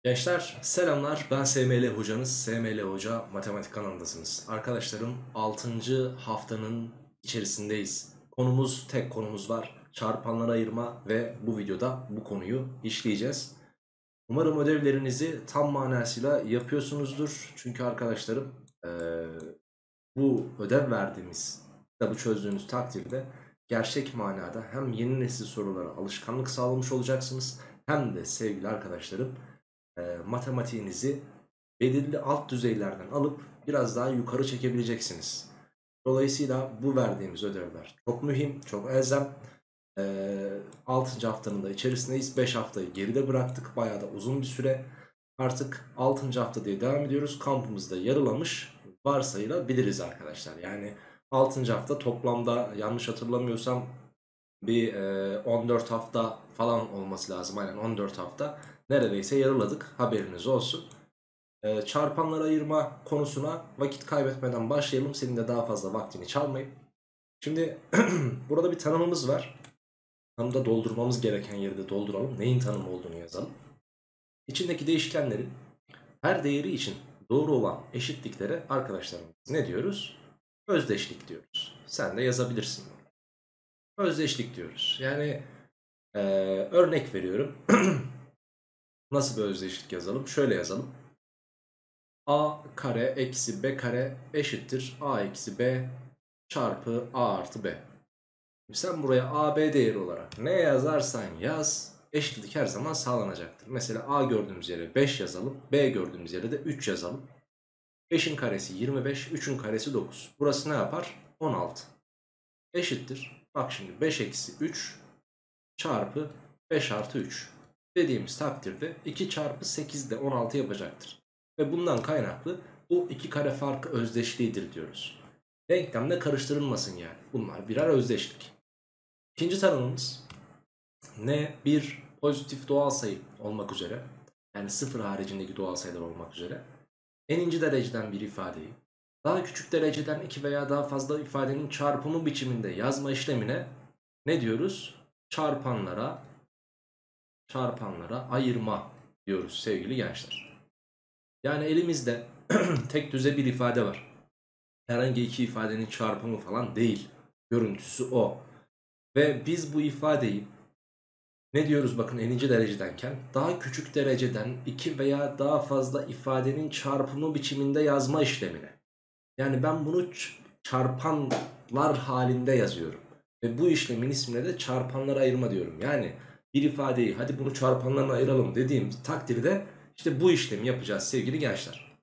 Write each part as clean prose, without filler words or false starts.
Gençler selamlar, ben SML hocanız. SML Hoca Matematik kanalındasınız. Arkadaşlarım 6. haftanın içerisindeyiz. Tek konumuz var: çarpanlara ayırma ve bu videoda bu konuyu işleyeceğiz. Umarım ödevlerinizi tam manasıyla yapıyorsunuzdur. Çünkü arkadaşlarım bu ödev verdiğimiz kitabı çözdüğünüz takdirde gerçek manada hem yeni nesil sorulara alışkanlık sağlamış olacaksınız, hem de sevgili arkadaşlarım matematiğinizi belirli alt düzeylerden alıp biraz daha yukarı çekebileceksiniz. Dolayısıyla bu verdiğimiz ödevler çok mühim, çok elzem. 6. haftanın da içerisindeyiz. 5 haftayı geride bıraktık. Bayağı da uzun bir süre. Artık 6. hafta diye devam ediyoruz. Kampımızda yarılamış varsayılabiliriz arkadaşlar. Yani 6. hafta toplamda yanlış hatırlamıyorsam bir 14 hafta falan olması lazım. Aynen 14 hafta. Neredeyse yarıladık. Haberiniz olsun. Çarpanlara ayırma konusuna vakit kaybetmeden başlayalım. Senin de daha fazla vaktini çalmayayım. Şimdi burada bir tanımımız var. Tanımda doldurmamız gereken yeri de dolduralım. Neyin tanımı olduğunu yazalım. İçindeki değişkenlerin her değeri için doğru olan eşitliklere arkadaşlarım ne diyoruz? Özdeşlik diyoruz. Sen de yazabilirsin. Özdeşlik diyoruz. Yani örnek veriyorum. Nasıl bir özdeşlik yazalım? Şöyle yazalım. A kare eksi B kare eşittir A eksi B çarpı A artı B. Sen buraya A, B değeri olarak ne yazarsan yaz, eşitlik her zaman sağlanacaktır. Mesela A gördüğümüz yere 5 yazalım. B gördüğümüz yere de 3 yazalım. 5'in karesi 25, 3'ün karesi 9. Burası ne yapar? 16. Eşittir. Bak şimdi 5 eksi 3 çarpı 5 artı 3 dediğimiz takdirde 2 çarpı 8 de 16 yapacaktır. Ve bundan kaynaklı bu iki kare farkı özdeşliğidir diyoruz. Denklemle karıştırılmasın yani. Bunlar birer özdeşlik. İkinci tanımımız ne? Bir pozitif doğal sayı olmak üzere, yani sıfır haricindeki doğal sayılar olmak üzere n'inci dereceden bir ifadeyi daha küçük dereceden iki veya daha fazla ifadenin çarpımı biçiminde yazma işlemine ne diyoruz? Çarpanlara ayırma diyoruz sevgili gençler. Yani elimizde tek düze bir ifade var. Herhangi iki ifadenin çarpımı falan değil. Görüntüsü o. Ve biz bu ifadeyi ne diyoruz bakın n'inci derecedenken? Daha küçük dereceden iki veya daha fazla ifadenin çarpımı biçiminde yazma işlemine. Yani ben bunu çarpanlar halinde yazıyorum. Ve bu işlemin ismine de çarpanlara ayırma diyorum. Yani bir ifadeyi hadi bunu çarpanlarına ayıralım dediğim takdirde işte bu işlemi yapacağız sevgili gençler.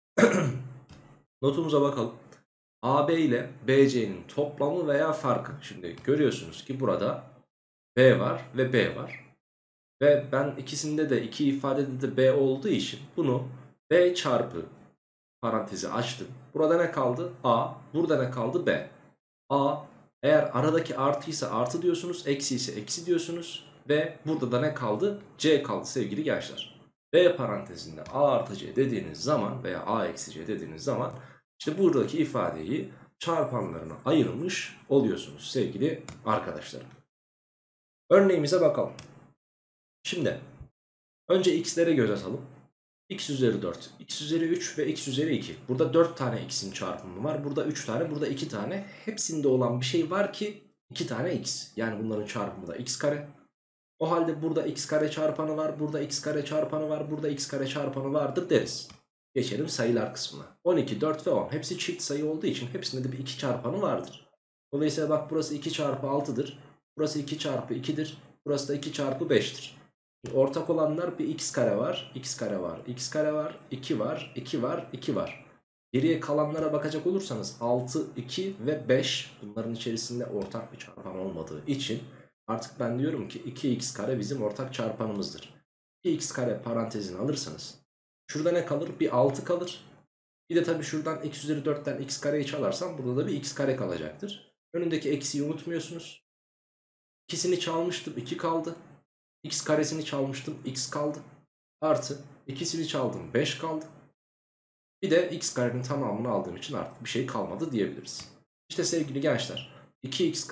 Notumuza bakalım. AB ile BC'nin toplamı veya farkı. Şimdi görüyorsunuz ki burada B var ve B var. Ve ben ikisinde de iki ifadede de B olduğu için bunu B çarpı parantezi açtım. Burada ne kaldı? A. Burada ne kaldı? B. A eğer aradaki artıysa artı diyorsunuz, eksi ise eksi diyorsunuz. Ve burada da ne kaldı? C kaldı sevgili gençler. B parantezinde A artı C dediğiniz zaman veya A eksi C dediğiniz zaman işte buradaki ifadeyi çarpanlarına ayırmış oluyorsunuz sevgili arkadaşlarım. Örneğimize bakalım. Şimdi önce x'lere göz atalım. X üzeri 4, x üzeri 3 ve x üzeri 2. Burada 4 tane x'in çarpımı var. Burada 3 tane, burada 2 tane. Hepsinde olan bir şey var ki 2 tane x. Yani bunların çarpımı da x kare. O halde burada x kare çarpanı var, burada x kare çarpanı var, burada x kare çarpanı vardır deriz. Geçelim sayılar kısmına. 12, 4 ve 10. Hepsi çift sayı olduğu için hepsinde de bir 2 çarpanı vardır. Dolayısıyla bak burası 2 çarpı 6'dır. Burası 2 çarpı 2'dir. Burası da 2 çarpı 5'tir. Ortak olanlar bir x kare var, x kare var, x kare var, 2 var, 2 var, 2 var. Geriye kalanlara bakacak olursanız 6, 2 ve 5 bunların içerisinde ortak bir çarpan olmadığı için artık ben diyorum ki 2x kare bizim ortak çarpanımızdır. 2x kare parantezini alırsanız şurada ne kalır? Bir 6 kalır. Bir de tabii şuradan x üzeri 4'ten x kareyi çalarsam burada da bir x kare kalacaktır. Önündeki eksiği unutmuyorsunuz. İkisini çalmıştım, 2 kaldı. X karesini çalmıştım, x kaldı. Artı ikisini çaldım, 5 kaldı. Bir de x karenin tamamını aldığım için artık bir şey kalmadı diyebiliriz. İşte sevgili gençler, 2x kare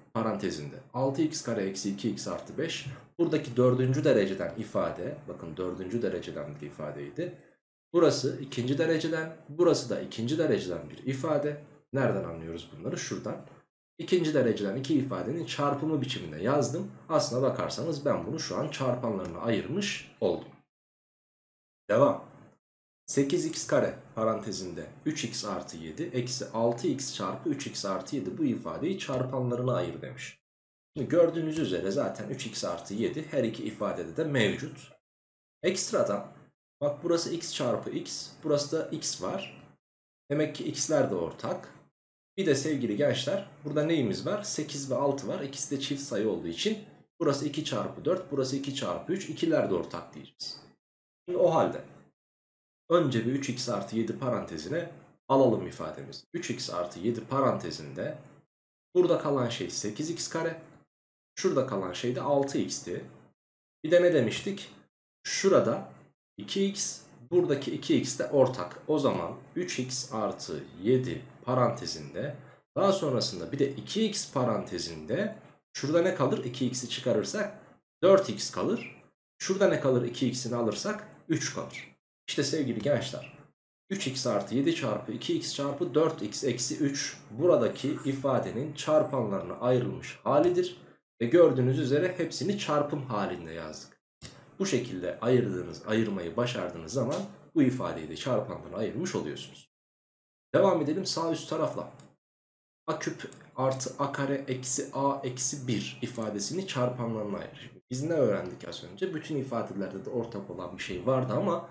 parantezinde 6x kare eksi 2x artı 5. Buradaki 4. dereceden ifade, bakın 4. dereceden bir ifadeydi. Burası 2. dereceden, burası da 2. dereceden bir ifade. Nereden anlıyoruz bunları? Şuradan. 2. dereceden iki ifadenin çarpımı biçiminde yazdım. Aslına bakarsanız ben bunu şu an çarpanlarına ayırmış oldum. Devam. 8x kare parantezinde 3x artı 7 eksi 6x çarpı 3x artı 7 bu ifadeyi çarpanlarına ayır demiş. Şimdi gördüğünüz üzere zaten 3x artı 7 her iki ifadede de mevcut. Ekstradan bak burası x çarpı x, burası da x var. Demek ki x'ler de ortak. Bir de sevgili gençler burada neyimiz var? 8 ve 6 var. İkisi de çift sayı olduğu için burası 2 çarpı 4, burası 2 çarpı 3. İkiler de ortak diyeceğiz. Şimdi o halde önce bir 3x artı 7 parantezine alalım ifademizi. 3x artı 7 parantezinde burada kalan şey 8x kare. Şurada kalan şey de 6x'ti. Bir de ne demiştik? Şurada 2x, buradaki 2x de ortak. O zaman 3x artı 7 parantezinde, daha sonrasında bir de 2x parantezinde şurada ne kalır? 2x'i çıkarırsak 4x kalır. Şurada ne kalır? 2x'ini alırsak 3 kalır. İşte sevgili gençler, 3x artı 7 çarpı 2x çarpı 4x eksi 3 buradaki ifadenin çarpanlarına ayrılmış halidir. Ve gördüğünüz üzere hepsini çarpım halinde yazdık. Bu şekilde ayırmayı başardığınız zaman bu ifadeyi de çarpanlarına ayırmış oluyorsunuz. Devam edelim sağ üst tarafla. A küp artı a kare eksi a eksi 1 ifadesini çarpanlarına ayır. Biz ne öğrendik az önce? Bütün ifadelerde de ortak olan bir şey vardı ama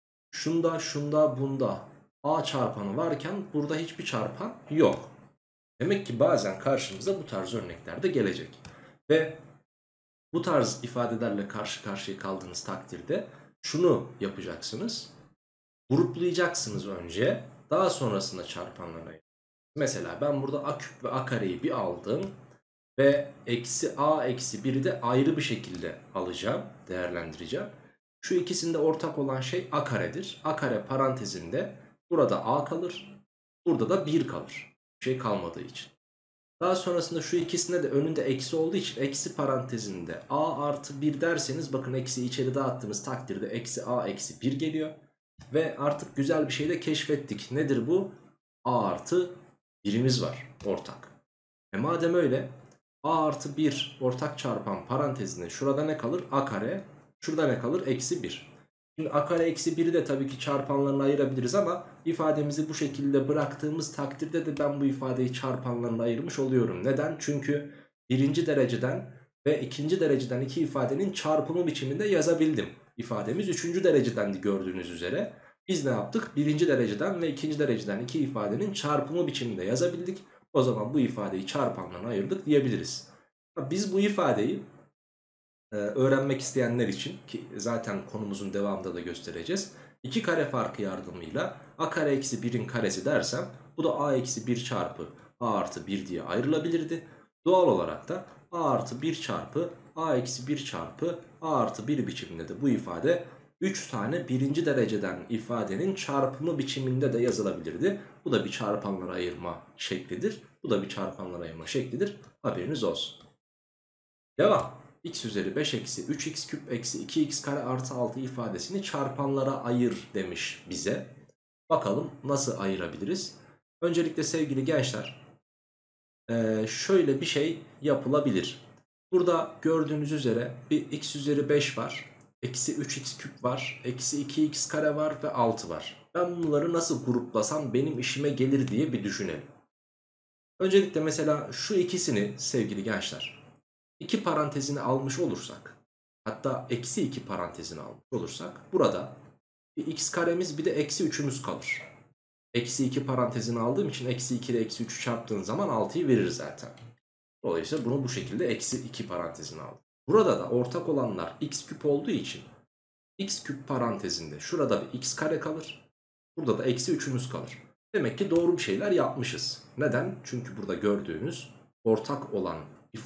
şunda bunda a çarpanı varken burada hiçbir çarpan yok. Demek ki bazen karşımıza bu tarz örnekler de gelecek. Ve bu tarz ifadelerle karşı karşıya kaldığınız takdirde şunu yapacaksınız. Gruplayacaksınız önce, daha sonrasında çarpanlarına. Mesela ben burada a küp ve a kareyi bir aldım ve eksi a eksi 1'i de ayrı bir şekilde alacağım, değerlendireceğim. Şu ikisinde ortak olan şey a karedir. A kare parantezinde burada a kalır, burada da 1 kalır. Bir şey kalmadığı için. Daha sonrasında şu ikisinde de önünde eksi olduğu için eksi parantezinde a artı 1 derseniz bakın eksi içeri dağıttığınız takdirde eksi a eksi 1 geliyor. Ve artık güzel bir şey de keşfettik. Nedir bu? A artı 1'imiz var ortak. Madem öyle a artı 1 ortak çarpan parantezinde şurada ne kalır? A kare. Şurada ne kalır? Eksi 1. Şimdi a kare eksi 1'i de tabii ki çarpanlarına ayırabiliriz ama ifademizi bu şekilde bıraktığımız takdirde de ben bu ifadeyi çarpanlarına ayırmış oluyorum. Neden? Çünkü birinci dereceden ve ikinci dereceden iki ifadenin çarpımı biçiminde yazabildim. İfademiz üçüncü derecedendi gördüğünüz üzere. Biz ne yaptık? Birinci dereceden ve ikinci dereceden iki ifadenin çarpımı biçiminde yazabildik. O zaman bu ifadeyi çarpanlarına ayırdık diyebiliriz. Biz bu ifadeyi öğrenmek isteyenler için, ki zaten konumuzun devamında da göstereceğiz, İki kare farkı yardımıyla a kare eksi 1'in karesi dersem bu da a eksi 1 çarpı a artı 1 diye ayrılabilirdi. Doğal olarak da a artı 1 çarpı a eksi 1 çarpı a artı 1 biçiminde de bu ifade 3 tane birinci dereceden ifadenin çarpımı biçiminde de yazılabilirdi. Bu da bir çarpanlara ayırma şeklidir. Bu da bir çarpanlara ayırma şeklidir. Haberiniz olsun. Devam. X üzeri 5 eksi 3x küp eksi 2x kare artı 6 ifadesini çarpanlara ayır demiş bize. Bakalım nasıl ayırabiliriz? Öncelikle sevgili gençler, şöyle bir şey yapılabilir. Burada gördüğünüz üzere bir x üzeri 5 var. Eksi 3x küp var. Eksi 2x kare var ve 6 var. Ben bunları nasıl gruplasam benim işime gelir diye bir düşünelim. Öncelikle mesela şu ikisini sevgili gençler, 2 parantezini almış olursak, hatta eksi 2 parantezini almış olursak burada bir x karemiz bir de eksi 3'ümüz kalır. Eksi 2 parantezini aldığım için eksi 2 ile eksi 3'ü çarptığın zaman 6'yı verir zaten. Dolayısıyla bunu bu şekilde eksi 2 parantezine aldım. Burada da ortak olanlar x küp olduğu için x küp parantezinde şurada bir x kare kalır. Burada da eksi 3'ümüz kalır. Demek ki doğru bir şeyler yapmışız. Neden? Çünkü burada gördüğünüz ortak olan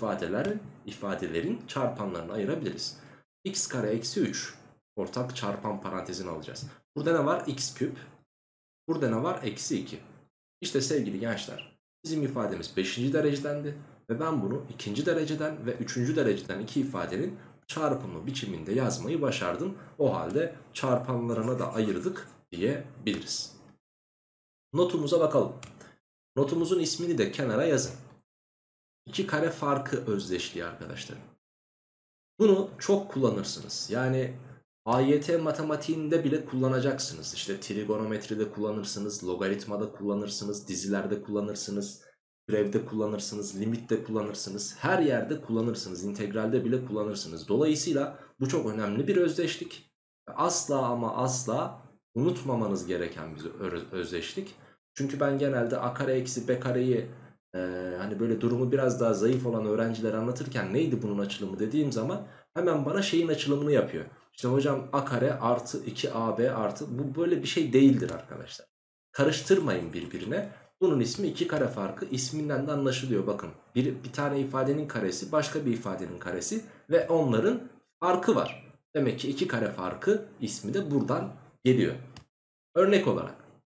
ifadelerin çarpanlarını ayırabiliriz. X kare eksi 3 ortak çarpan parantezini alacağız. Burada ne var? X küp. Burada ne var? Eksi 2. İşte sevgili gençler, bizim ifademiz 5. derecedendi. Ve ben bunu ikinci dereceden ve üçüncü dereceden iki ifadenin çarpımı biçiminde yazmayı başardım. O halde çarpanlarına da ayırdık diyebiliriz. Notumuza bakalım. Notumuzun ismini de kenara yazın. İki kare farkı özdeşliği arkadaşlar. Bunu çok kullanırsınız. Yani AYT matematiğinde bile kullanacaksınız. İşte trigonometride kullanırsınız, logaritmada kullanırsınız, dizilerde kullanırsınız, türevde kullanırsınız, limitte kullanırsınız. Her yerde kullanırsınız, integralde bile kullanırsınız. Dolayısıyla bu çok önemli bir özdeşlik. Asla ama asla unutmamanız gereken bir özdeşlik. Çünkü ben genelde a kare eksi b kareyi hani böyle durumu biraz daha zayıf olan öğrencilere anlatırken neydi bunun açılımı dediğim zaman hemen bana şeyin açılımını yapıyor. İşte hocam a kare artı 2ab artı, bu böyle bir şey değildir arkadaşlar. Karıştırmayın birbirine. Bunun ismi iki kare farkı, isminden de anlaşılıyor bakın. Bir tane ifadenin karesi başka bir ifadenin karesi ve onların farkı var. Demek ki iki kare farkı ismi de buradan geliyor. Örnek olarak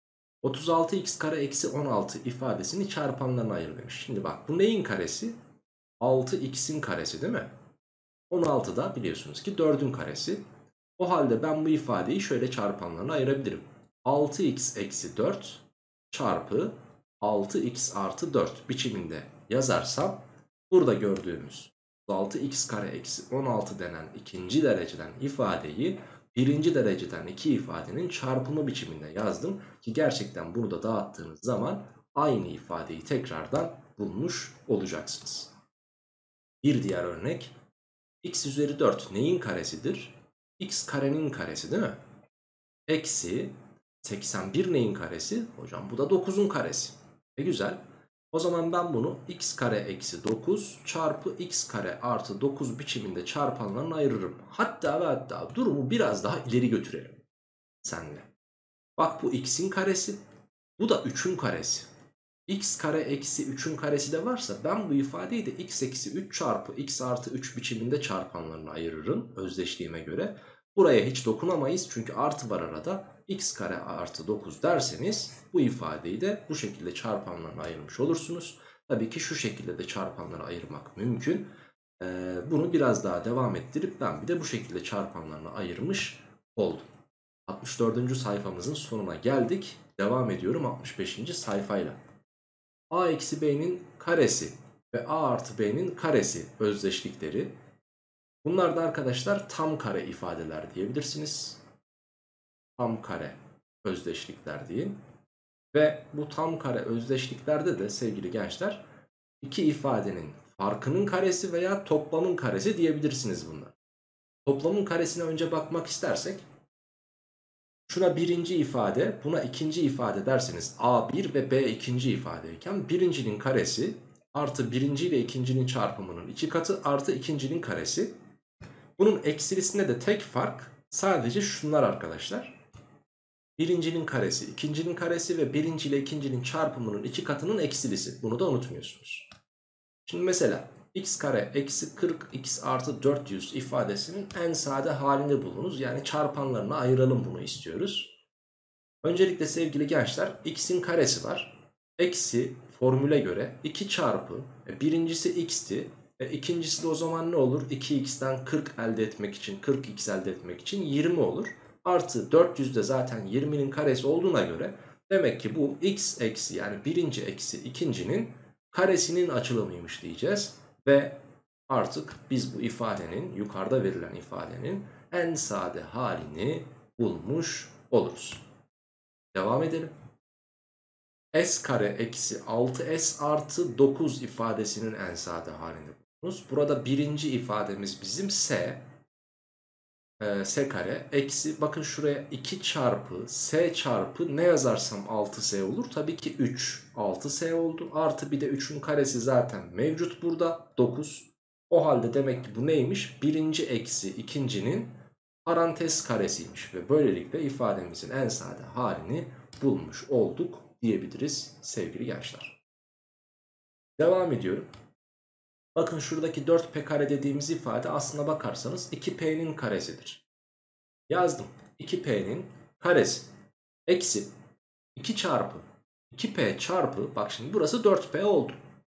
36x kare eksi 16 ifadesini çarpanlarına ayır demiş. Şimdi bak, bu neyin karesi? 6x'in karesi değil mi? 16 da biliyorsunuz ki 4'ün karesi. O halde ben bu ifadeyi şöyle çarpanlarına ayırabilirim. 6x eksi 4 çarpı 6x artı 4 biçiminde yazarsam burada gördüğümüz 6x kare eksi 16 denen ikinci dereceden ifadeyi birinci dereceden iki ifadenin çarpımı biçiminde yazdım. Ki gerçekten bunu da dağıttığınız zaman aynı ifadeyi tekrardan bulmuş olacaksınız. Bir diğer örnek. X üzeri 4 neyin karesidir? X karenin karesi değil mi? Eksi 81 neyin karesi? Hocam bu da 9'un karesi. Güzel. O zaman ben bunu x kare eksi 9 çarpı x kare artı 9 biçiminde çarpanlarına ayırırım. Hatta ve hatta durumu biraz daha ileri götürelim seninle. Bak, bu x'in karesi, bu da 3'ün karesi. X kare eksi 3'ün karesi de varsa ben bu ifadeyi de x eksi 3 çarpı x artı 3 biçiminde çarpanlarına ayırırım özdeşliğime göre. Buraya hiç dokunamayız çünkü artı var arada. X kare artı 9 derseniz bu ifadeyi de bu şekilde çarpanlarına ayırmış olursunuz. Tabii ki şu şekilde de çarpanlara ayırmak mümkün. Bunu biraz daha devam ettirip ben bir de bu şekilde çarpanlarına ayırmış oldum. 64. sayfamızın sonuna geldik. Devam ediyorum 65. sayfayla. A eksi b'nin karesi ve a artı b'nin karesi özdeşlikleri. Bunlar da arkadaşlar tam kare ifadeler diyebilirsiniz. Tam kare özdeşlikler deyin. Ve bu tam kare özdeşliklerde de sevgili gençler iki ifadenin farkının karesi veya toplamın karesi diyebilirsiniz bunlar. Toplamın karesine önce bakmak istersek, şuna birinci ifade, buna ikinci ifade derseniz A1 ve B ikinci ifadeyken birincinin karesi artı birinci ile ikincinin çarpımının iki katı artı ikincinin karesi. Bunun eksilisinde de tek fark sadece şunlar arkadaşlar. Birincinin karesi, ikincinin karesi ve birinci ile ikincinin çarpımının iki katının eksilisi. Bunu da unutmuyorsunuz. Şimdi mesela x kare eksi 40 x artı 400 ifadesinin en sade halini bulunuz. Yani çarpanlarına ayıralım bunu istiyoruz. Öncelikle sevgili gençler x'in karesi var. Eksi formüle göre 2 çarpı birincisi x'ti. İkincisi de o zaman ne olur? 2x'ten 40 elde etmek için 40x elde etmek için 20 olur. Artı 400 de zaten 20'nin karesi olduğuna göre demek ki bu x eksi yani birinci eksi ikincinin karesinin açılımıymış diyeceğiz. Ve artık biz bu ifadenin, yukarıda verilen ifadenin en sade halini bulmuş oluruz. Devam edelim. S kare eksi 6s artı 9 ifadesinin en sade halini bulunuz. Burada birinci ifademiz bizim s. S kare eksi, bakın şuraya 2 çarpı s çarpı ne yazarsam 6s olur. Tabii ki 3 6s oldu. Artı bir de 3'ün karesi zaten mevcut burada 9. O halde demek ki bu neymiş? Birinci eksi ikincinin parantez karesiymiş. Ve böylelikle ifademizin en sade halini bulmuş olduk diyebiliriz sevgili gençler. Devam ediyorum. Bakın şuradaki 4p kare dediğimiz ifade aslına bakarsanız 2p'nin karesidir. Yazdım. 2p'nin karesi eksi 2 çarpı 2p çarpı, bak şimdi burası 4p oldu.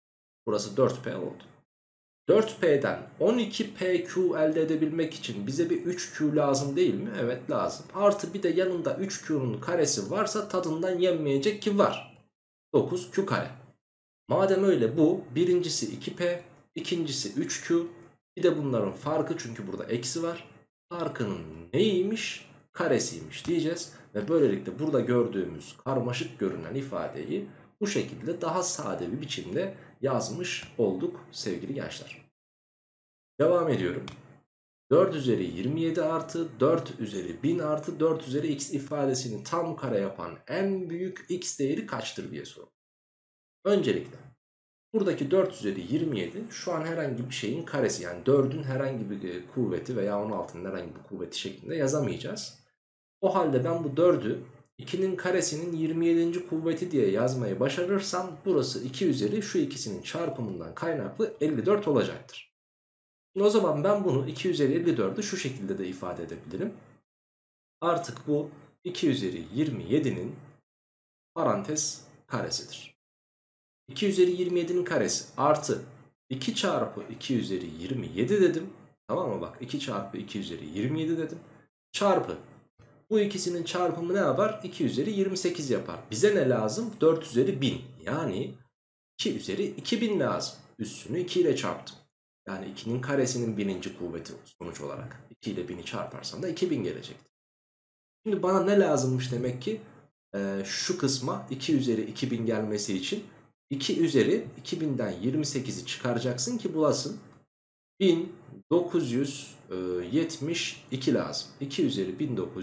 Burası 4P oldu. 4P'den 12PQ elde edebilmek için bize bir 3Q lazım değil mi? Evet lazım. Artı bir de yanında 3Q'nun karesi varsa tadından yenmeyecek ki var. 9Q kare. Madem öyle bu birincisi 2P, ikincisi 3Q. Bir de bunların farkı, çünkü burada eksi var. Farkının neymiş? Karesiymiş diyeceğiz. Ve böylelikle burada gördüğümüz karmaşık görünen ifadeyi bu şekilde daha sade bir biçimde yazmış olduk sevgili gençler. Devam ediyorum. 4 üzeri 27 artı 4 üzeri 1000 artı 4 üzeri x ifadesini tam kare yapan en büyük x değeri kaçtır diye soruyorum. Öncelikle buradaki 4 üzeri 27 şu an herhangi bir şeyin karesi, yani 4'ün herhangi bir kuvveti veya 16'nın herhangi bir kuvveti şeklinde yazamayacağız. O halde ben bu 4'ü 2'nin karesinin 27. kuvveti diye yazmayı başarırsam burası 2 üzeri şu ikisinin çarpımından kaynaklı 54 olacaktır. O zaman ben bunu 2 üzeri 54'ü şu şekilde de ifade edebilirim. Artık bu 2 üzeri 27'nin parantez karesidir. 2 üzeri 27'nin karesi artı 2 çarpı 2 üzeri 27 dedim. Tamam mı? Bak 2 çarpı 2 üzeri 27 dedim. Çarpı bu ikisinin çarpımı ne yapar? 2 üzeri 28 yapar. Bize ne lazım? 4 üzeri 1000. Yani 2 üzeri 2000 lazım. Üstünü 2 ile çarptım. Yani 2'nin karesinin 1000. kuvveti sonuç olarak. 2 ile 1000'i çarparsam da 2000 gelecekti. Şimdi bana ne lazımmış demek ki? Şu kısma 2 üzeri 2000 gelmesi için 2 üzeri 2000'den 28'i çıkaracaksın ki bulasın. 1972 lazım. 2 üzeri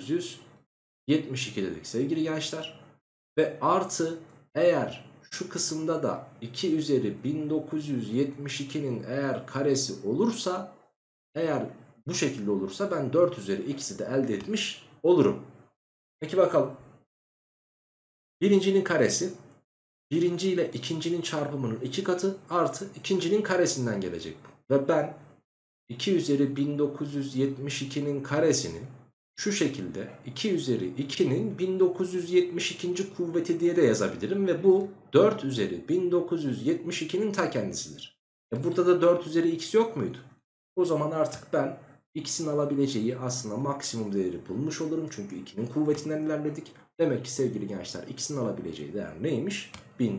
1972 dedik sevgili gençler. Ve artı eğer şu kısımda da 2 üzeri 1972'nin eğer karesi olursa, eğer bu şekilde olursa ben 4 üzeri x'i de elde etmiş olurum. Peki bakalım. Birincinin karesi birinci ile ikincinin çarpımının 2 katı artı ikincinin karesinden gelecek bu. Ve ben 2 üzeri 1972'nin karesini şu şekilde 2 üzeri 2'nin 1972. kuvveti diye de yazabilirim. Ve bu 4 üzeri 1972'nin ta kendisidir. Burada da 4 üzeri x yok muydu? O zaman artık ben x'in alabileceği aslında maksimum değeri bulmuş olurum. Çünkü 2'nin kuvvetinden ilerledik. Demek ki sevgili gençler x'in alabileceği değer neymiş?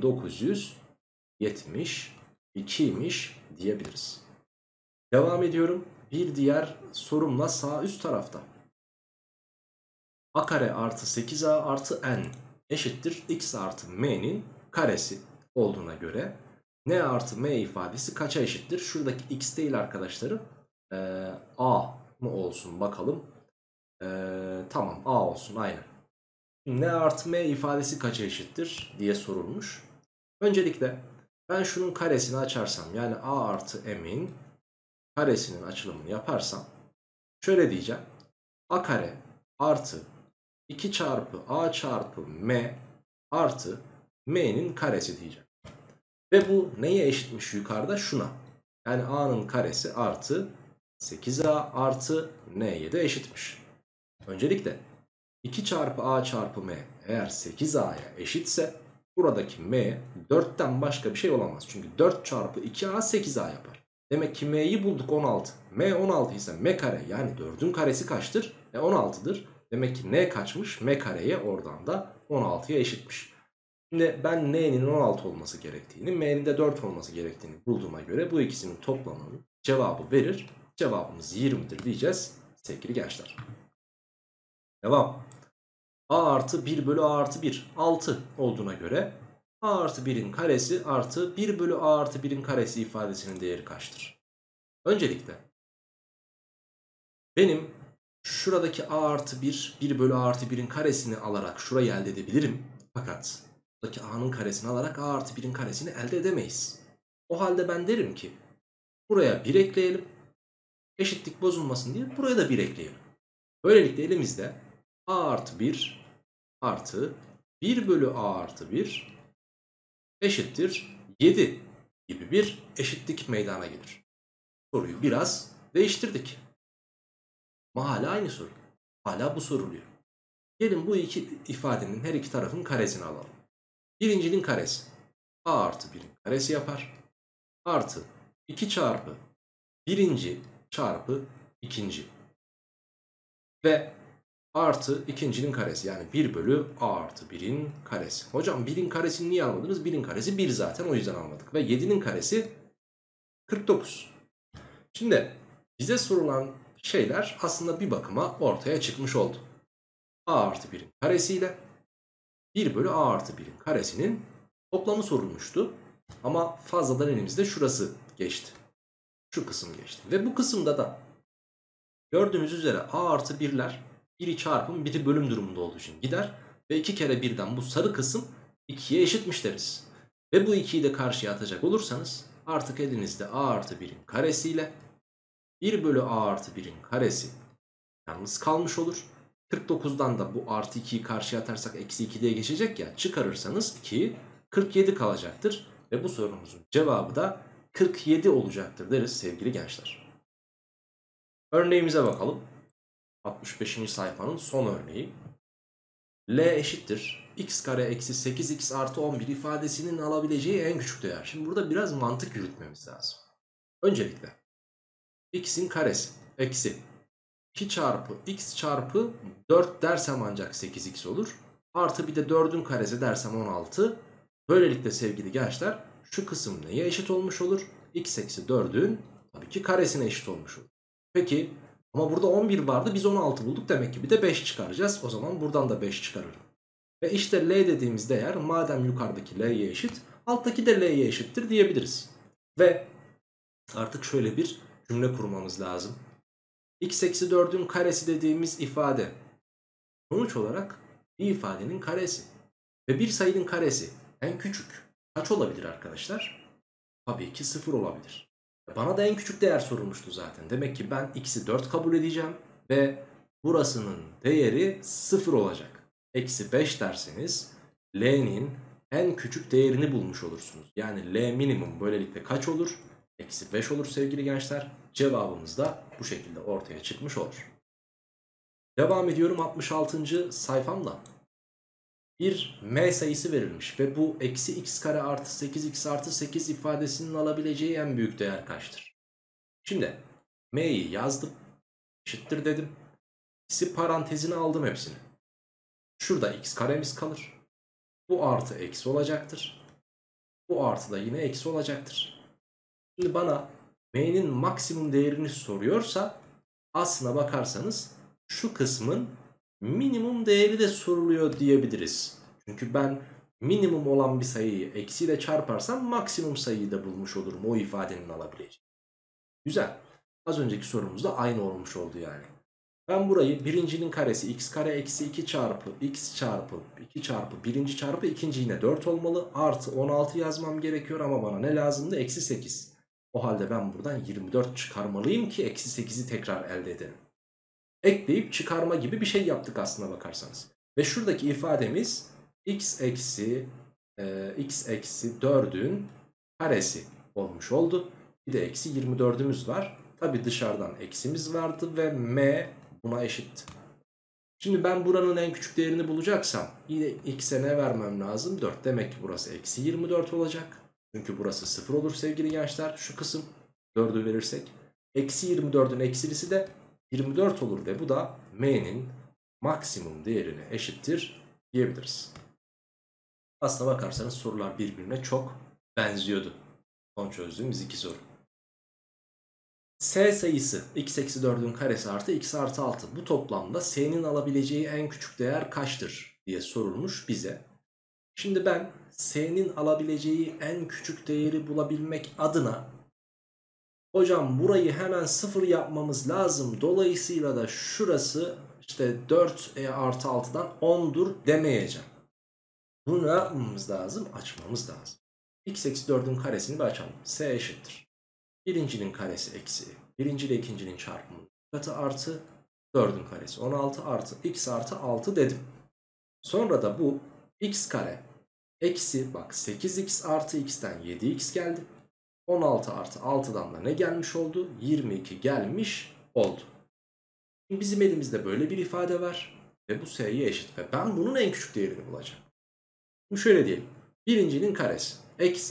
1972'ymiş diyebiliriz. Devam ediyorum. Bir diğer sorumla sağ üst tarafta. A kare artı 8a artı n eşittir x artı m'nin karesi olduğuna göre n artı m ifadesi kaça eşittir? Şuradaki x değil arkadaşlarım. A mı olsun bakalım. Tamam, a olsun, aynen. N artı m ifadesi kaça eşittir diye sorulmuş. Öncelikle ben şunun karesini açarsam, yani a artı m'in karesinin açılımını yaparsam şöyle diyeceğim. A kare artı 2 çarpı a çarpı m artı m'nin karesi diyeceğim. Ve bu neye eşitmiş yukarıda? Şuna. Yani a'nın karesi artı 8a artı n'ye de eşitmiş. Öncelikle 2 çarpı a çarpı m eğer 8a'ya eşitse buradaki m 4'ten başka bir şey olamaz. Çünkü 4 çarpı 2a 8a yapar. Demek ki m'yi bulduk, 16. M 16 ise m kare, yani 4'ün karesi kaçtır? 16'dır. Demek ki n kaçmış? M kareye, oradan da 16'ya eşitmiş. Şimdi ben n'nin 16 olması gerektiğini, m'nin de 4 olması gerektiğini bulduğuma göre bu ikisinin toplamının cevabı verir. Cevabımız 20'dir diyeceğiz sevgili gençler. Devam. A artı 1 bölü A artı 1 6 olduğuna göre A artı 1'in karesi artı 1 bölü A artı 1'in karesi ifadesinin değeri kaçtır? Öncelikle benim şuradaki A artı 1, 1 bölü A artı 1'in karesini alarak şurayı elde edebilirim. Fakat buradaki A'nın karesini alarak A artı 1'in karesini elde edemeyiz. O halde ben derim ki buraya 1 ekleyelim. Eşitlik bozulmasın diye buraya da 1 ekleyelim. Böylelikle elimizde A artı 1 artı 1 bölü A artı 1 eşittir 7 gibi bir eşitlik meydana gelir. Soruyu biraz değiştirdik. Ama hala aynı soru. Hala bu soruluyor. Gelin bu iki ifadenin her iki tarafın karesini alalım. Birincinin karesi A artı 1'in karesi yapar. artı 2 çarpı birinci çarpı ikinci ve artı ikincinin karesi, yani 1 bölü a artı 1'in karesi. Hocam 1'in karesini niye almadınız? 1'in karesi 1 zaten, o yüzden almadık. Ve 7'nin karesi 49. Şimdi bize sorulan şeyler aslında bir bakıma ortaya çıkmış oldu. A artı 1'in karesiyle 1 bölü a artı 1'in karesinin toplamı sorulmuştu. Ama fazladan elimizde şurası geçti. Şu kısım geçti. Ve bu kısımda da gördüğümüz üzere a artı 1'ler biri çarpım biri bölüm durumunda olduğu için gider. Ve 2 kere 1'den bu sarı kısım 2'ye eşitmiş deriz. Ve bu 2'yi de karşıya atacak olursanız artık elinizde a artı 1'in karesiyle 1 bölü a artı 1'in karesi yalnız kalmış olur. 49'dan da bu artı 2'yi karşıya atarsak eksi 2 diye geçecek ya. Çıkarırsanız 2'yi 47 kalacaktır. Ve bu sorumuzun cevabı da 47 olacaktır deriz sevgili gençler. Örneğimize bakalım. 65. sayfanın son örneği. L eşittir x kare eksi 8x artı 11 ifadesinin alabileceği en küçük değer. Şimdi burada biraz mantık yürütmemiz lazım. Öncelikle x'in karesi eksi 2 çarpı x çarpı 4 dersem ancak 8x olur. Artı bir de 4'ün karesi dersem 16. Böylelikle sevgili gençler şu kısım neye eşit olmuş olur? X eksi 4'ün tabii ki karesine eşit olmuş olur. Peki ama burada 11 vardı, biz 16 bulduk, demek ki bir de 5 çıkaracağız. O zaman buradan da 5 çıkarırım. Ve işte L dediğimiz değer madem yukarıdaki L'ye eşit, alttaki de L'ye eşittir diyebiliriz. Ve artık şöyle bir cümle kurmamız lazım. X eksi 4'ün karesi dediğimiz ifade sonuç olarak bir ifadenin karesi. Ve bir sayının karesi en küçük kaç olabilir arkadaşlar? Tabii ki 0 olabilir. Bana da en küçük değer sorulmuştu zaten. Demek ki ben x'i 4 kabul edeceğim ve burasının değeri 0 olacak. Eksi 5 derseniz L'nin en küçük değerini bulmuş olursunuz. Yani L minimum böylelikle kaç olur? Eksi 5 olur sevgili gençler. Cevabımız da bu şekilde ortaya çıkmış olur. Devam ediyorum 66. sayfamda. Bir m sayısı verilmiş ve bu eksi x kare artı 8x artı 8 ifadesinin alabileceği en büyük değer kaçtır? Şimdi m'yi yazdım, eşittir dedim. X'i parantezine aldım hepsini. Şurada x karemiz kalır. Bu artı eksi olacaktır. Bu artı da yine eksi olacaktır. Şimdi bana m'nin maksimum değerini soruyorsa aslına bakarsanız şu kısmın minimum değeri de soruluyor diyebiliriz. Çünkü ben minimum olan bir sayıyı eksiyle çarparsam maksimum sayıyı da bulmuş olurum o ifadenin alabileceği. Güzel. Az önceki sorumuzda aynı olmuş oldu yani. Ben burayı birincinin karesi x kare eksi 2 çarpı x çarpı 2 çarpı birinci çarpı ikinci yine 4 olmalı. Artı 16 yazmam gerekiyor ama bana ne lazımdı? Eksi 8. O halde ben buradan 24 çıkarmalıyım ki eksi 8'i tekrar elde edelim. Ekleyip çıkarma gibi bir şey yaptık aslına bakarsanız. Ve şuradaki ifademiz x eksi 4'ün karesi olmuş oldu. Bir de eksi 24'ümüz var. Tabi dışarıdan eksimiz vardı ve m buna eşit. Şimdi ben buranın en küçük değerini bulacaksam yine x'e ne vermem lazım? 4. Demek ki burası eksi 24 olacak. Çünkü burası 0 olur sevgili gençler. Şu kısım 4'ü verirsek. Eksi 24'ün eksilisi de 24 olur ve bu da m'nin maksimum değerine eşittir diyebiliriz. Aslına bakarsanız sorular birbirine çok benziyordu. Son çözdüğümüz iki soru. S sayısı x eksi 4'ün karesi artı x artı 6. Bu toplamda s'nin alabileceği en küçük değer kaçtır diye sorulmuş bize. Şimdi ben s'nin alabileceği en küçük değeri bulabilmek adına hocam burayı hemen 0 yapmamız lazım. Dolayısıyla da şurası işte 4 artı 6'dan 10'dur demeyeceğim. Bunu ne yapmamız lazım? Açmamız lazım. X eksi 4'ün karesini bir açalım. S eşittir. Birincinin karesi eksi. Birinci ile ikincinin çarpımı katı artı 4'ün karesi 16 artı x artı 6 dedim. Sonra da bu x kare eksi bak 8x artı x'ten 7x geldi. 16 artı 6'dan da ne gelmiş oldu? 22 gelmiş oldu. Şimdi bizim elimizde böyle bir ifade var. Ve bu s'ye eşit. Ve ben bunun en küçük değerini bulacağım. Şimdi şöyle diyelim. Birincinin karesi eksi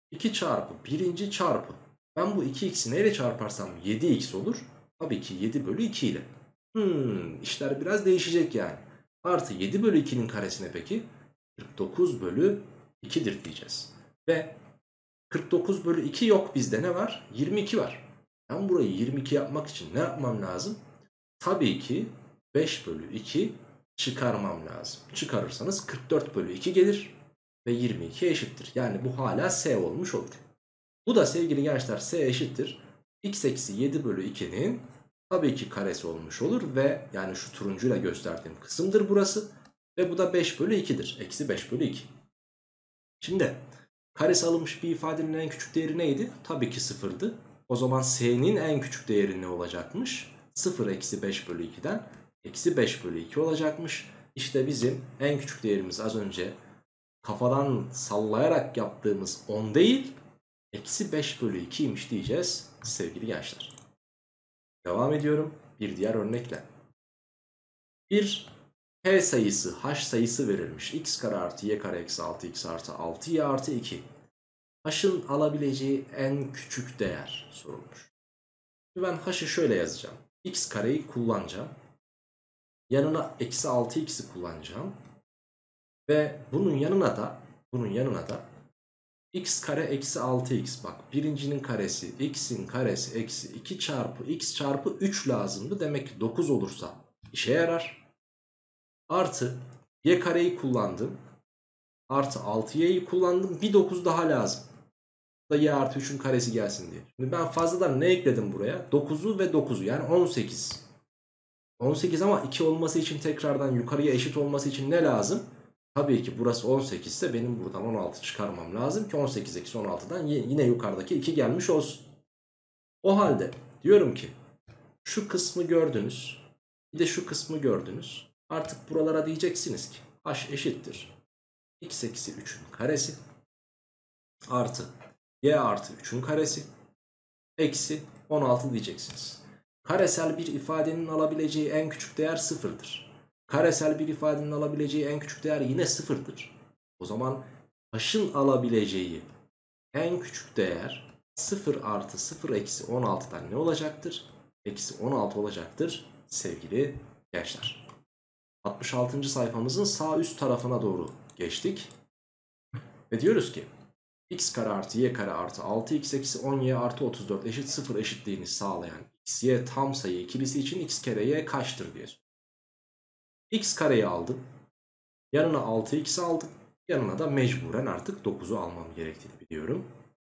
2 çarpı birinci çarpı. Ben bu 2x'i neyle çarparsam 7x olur. Tabii ki 7 bölü 2 ile. İşler biraz değişecek yani. Artı 7 bölü 2'nin karesine peki 49 bölü 2'dir diyeceğiz. Ve 49 bölü 2 yok bizde, ne var? 22 var. Ben burayı 22 yapmak için ne yapmam lazım? Tabii ki 5 bölü 2 çıkarmam lazım. Çıkarırsanız 44 bölü 2 gelir ve 22 eşittir. Yani bu hala S olmuş olur. Bu da sevgili gençler S eşittir. X eksi 7 bölü 2'nin tabii ki karesi olmuş olur ve yani şu turuncuyla gösterdiğim kısımdır burası. Ve bu da 5 bölü 2'dir. Eksi 5 bölü 2. Şimdi karesi alınmış bir ifadenin en küçük değeri neydi? Tabii ki sıfırdı. O zaman S'nin en küçük değeri ne olacakmış? 0 eksi 5 bölü 2'den eksi 5 bölü 2 olacakmış. İşte bizim en küçük değerimiz az önce kafadan sallayarak yaptığımız 10 değil, eksi 5 bölü 2'ymiş diyeceğiz sevgili gençler. Devam ediyorum bir diğer örnekle. Bir P sayısı H sayısı verilmiş. X kare artı Y kare eksi 6X artı 6Y artı 2. H'ın alabileceği en küçük değer sorulmuş. Şimdi ben H'ı şöyle yazacağım. X kareyi kullanacağım. Yanına eksi 6X'i kullanacağım. Ve bunun yanına da x kare eksi 6x, bak birincinin karesi x'in karesi eksi 2 çarpı x çarpı 3 lazımdı. Demek ki 9 olursa işe yarar. Artı y kareyi kullandım. Artı 6y'yi kullandım. Bir 9 daha lazım. Da y artı 3'ün karesi gelsin diye. Şimdi ben fazladan ne ekledim buraya? 9'u ve 9'u, yani 18. 18 ama 2 olması için, tekrardan yukarıya eşit olması için ne lazım? Tabii ki burası 18 ise benim buradan 16 çıkarmam lazım ki 18 eksi 16'dan yine yukarıdaki 2 gelmiş olsun. O halde diyorum ki şu kısmı gördünüz, bir de şu kısmı gördünüz. Artık buralara diyeceksiniz ki h eşittir x eksi 3'ün karesi artı y artı 3'ün karesi eksi 16 diyeceksiniz. Karesel bir ifadenin alabileceği en küçük değer sıfırdır. Karesel bir ifadenin alabileceği en küçük değer yine sıfırdır. O zaman h'ın alabileceği en küçük değer 0 artı 0 eksi 16'dan ne olacaktır? Eksi 16 olacaktır sevgili gençler. 66. sayfamızın sağ üst tarafına doğru geçtik. Ve diyoruz ki x kare artı y kare artı 6x eksi 10y artı 34 eşit 0 eşitliğini sağlayan x, y tam sayı ikilisi için x kere y kaçtır diye soruyor. X kareyi aldım. Yanına 6x aldım. Yanına da mecburen artık 9'u almam gerektiğini biliyorum.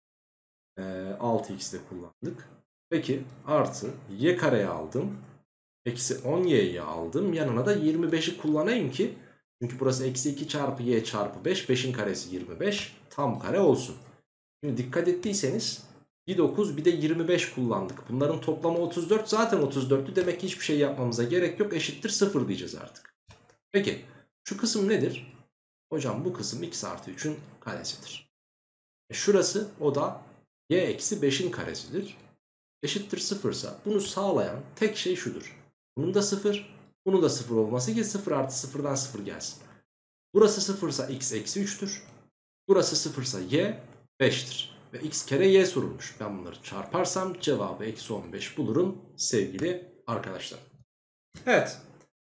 6x'i de kullandık. Peki artı y kareyi aldım. Eksi 10y'yi aldım. Yanına da 25'i kullanayım ki, çünkü burası eksi 2 çarpı y çarpı 5. 5'in karesi 25. Tam kare olsun. Şimdi dikkat ettiyseniz bir 9 bir de 25 kullandık. Bunların toplamı 34. Zaten 34'tü. Demek ki hiçbir şey yapmamıza gerek yok. Eşittir 0 diyeceğiz artık. Peki şu kısım nedir? Hocam bu kısım x artı 3'ün karesidir. Şurası o da y eksi 5'in karesidir. Eşittir 0 ise bunu sağlayan tek şey şudur. Bunun da 0, bunun da 0 olması ki 0 artı 0'dan 0 gelsin. Burası 0 ise x eksi 3'tür. Burası 0 ise y 5'tir. Ve x kere y sorulmuş. Ben bunları çarparsam cevabı eksi 15 bulurum sevgili arkadaşlar. Evet.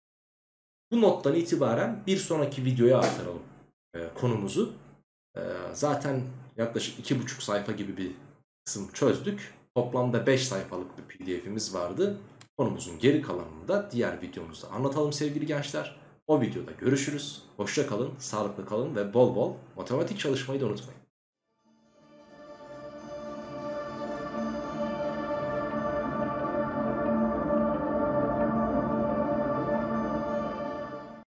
Bu nottan itibaren bir sonraki videoya aktaralım konumuzu. Zaten yaklaşık 2,5 sayfa gibi bir kısım çözdük. Toplamda 5 sayfalık bir pdf'imiz vardı. Konumuzun geri kalanını da diğer videomuzda anlatalım sevgili gençler. O videoda görüşürüz. Hoşça kalın, sağlıklı kalın ve bol bol matematik çalışmayı da unutmayın.